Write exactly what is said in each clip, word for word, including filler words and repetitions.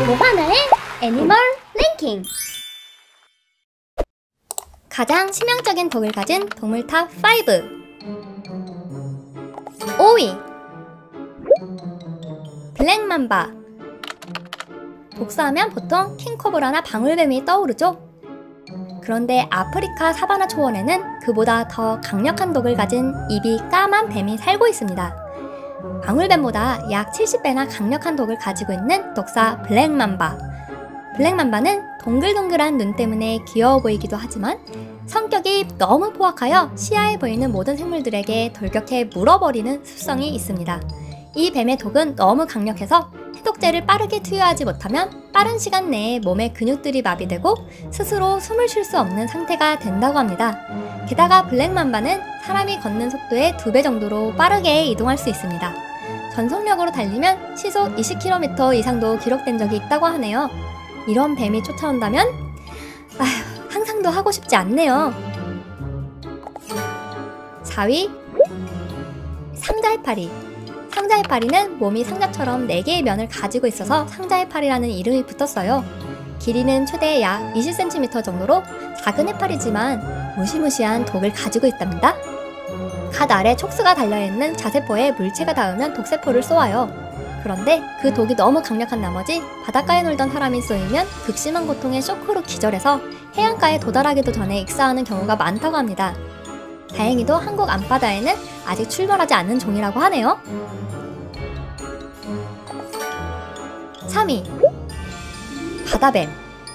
모바나의 애니멀 랭킹. 가장 치명적인 독을 가진 동물 탑 오. 오 위 블랙맘바. 독사하면 보통 킹코브라나 방울뱀이 떠오르죠. 그런데 아프리카 사바나 초원에는 그보다 더 강력한 독을 가진 입이 까만 뱀이 살고 있습니다. 방울뱀보다 약 칠십 배나 강력한 독을 가지고 있는 독사 블랙맘바. 블랙맘바는 동글동글한 눈 때문에 귀여워 보이기도 하지만 성격이 너무 포악하여 시야에 보이는 모든 생물들에게 돌격해 물어버리는 습성이 있습니다. 이 뱀의 독은 너무 강력해서 해독제를 빠르게 투여하지 못하면 빠른 시간 내에 몸의 근육들이 마비되고 스스로 숨을 쉴 수 없는 상태가 된다고 합니다. 게다가 블랙맘바는 사람이 걷는 속도의 두 배 정도로 빠르게 이동할 수 있습니다. 전속력으로 달리면 시속 이십 킬로미터 이상도 기록된 적이 있다고 하네요. 이런 뱀이 쫓아온다면 아휴, 상상도 하고 싶지 않네요. 사 위 상자해파리. 상자해파리는 몸이 상자처럼 네 개의 면을 가지고 있어서 상자해파리라는 이름이 붙었어요. 길이는 최대 약 이십 센티미터 정도로 작은 해파리지만 무시무시한 독을 가지고 있답니다. 갓 아래 촉수가 달려있는 자세포에 물체가 닿으면 독세포를 쏘아요. 그런데 그 독이 너무 강력한 나머지 바닷가에 놀던 사람이 쏘이면 극심한 고통의 쇼크로 기절해서 해안가에 도달하기도 전에 익사하는 경우가 많다고 합니다. 다행히도 한국 앞바다에는 아직 출몰하지 않는 종이라고 하네요. 삼 위 바다뱀.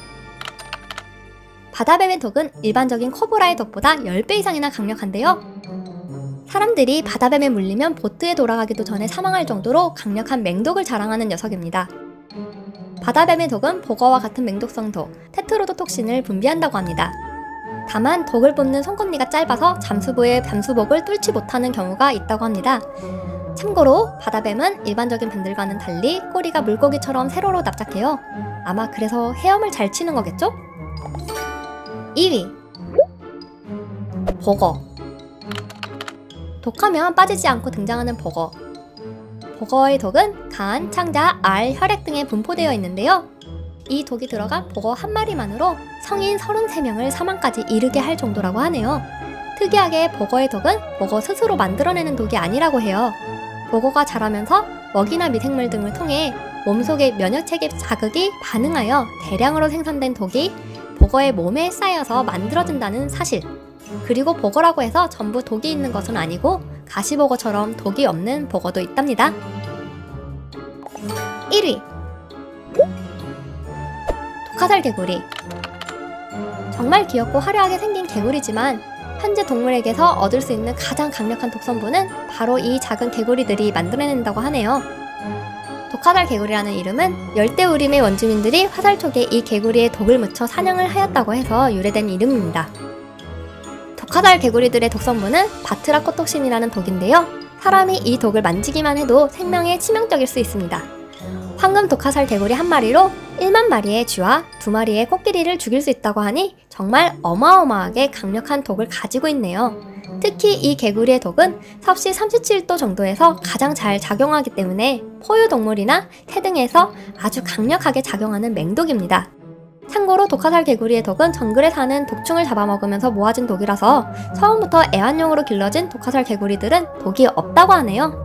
바다뱀의 독은 일반적인 코브라의 독보다 십 배 이상이나 강력한데요. 사람들이 바다뱀에 물리면 보트에 돌아가기도 전에 사망할 정도로 강력한 맹독을 자랑하는 녀석입니다. 바다뱀의 독은 보거와 같은 맹독성 독, 테트로도톡신을 분비한다고 합니다. 다만 독을 뿜는 손꼽니가 짧아서 잠수부의 잠수복을 뚫지 못하는 경우가 있다고 합니다. 참고로 바다뱀은 일반적인 뱀들과는 달리 꼬리가 물고기처럼 세로로 납작해요. 아마 그래서 헤엄을 잘 치는 거겠죠? 이 위 버거. 독하면 빠지지 않고 등장하는 버거. 버거의 독은 간, 창자, 알, 혈액 등에 분포되어 있는데요. 이 독이 들어간 버거 한 마리만으로 성인 서른세 명을 사망까지 이르게 할 정도라고 하네요. 특이하게 버거의 독은 버거 스스로 만들어내는 독이 아니라고 해요. 버거가 자라면서 먹이나 미생물 등을 통해 몸속의 면역체계 자극이 반응하여 대량으로 생산된 독이 버거의 몸에 쌓여서 만들어진다는 사실. 그리고 버거라고 해서 전부 독이 있는 것은 아니고 가시버거처럼 독이 없는 버거도 있답니다. 일 위 독화살 개구리. 정말 귀엽고 화려하게 생긴 개구리지만 현재 동물에게서 얻을 수 있는 가장 강력한 독성분은 바로 이 작은 개구리들이 만들어낸다고 하네요. 독화살 개구리라는 이름은 열대우림의 원주민들이 화살촉에 이 개구리의 독을 묻혀 사냥을 하였다고 해서 유래된 이름입니다. 독화살 개구리들의 독성분은 바트라코톡신이라는 독인데요. 사람이 이 독을 만지기만 해도 생명에 치명적일 수 있습니다. 황금 독화살 개구리 한 마리로 일만 마리의 쥐와 두 마리의 코끼리를 죽일 수 있다고 하니 정말 어마어마하게 강력한 독을 가지고 있네요. 특히 이 개구리의 독은 섭씨 삼십칠 도 정도에서 가장 잘 작용하기 때문에 포유동물이나 새 등에서 아주 강력하게 작용하는 맹독입니다. 참고로 독화살 개구리의 독은 정글에 사는 독충을 잡아먹으면서 모아진 독이라서 처음부터 애완용으로 길러진 독화살 개구리들은 독이 없다고 하네요.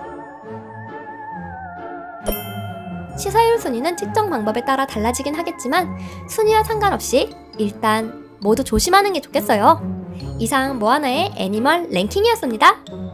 치사율 순위는 측정 방법에 따라 달라지긴 하겠지만 순위와 상관없이 일단 모두 조심하는 게 좋겠어요. 이상 모아나의 애니멀 랭킹이었습니다.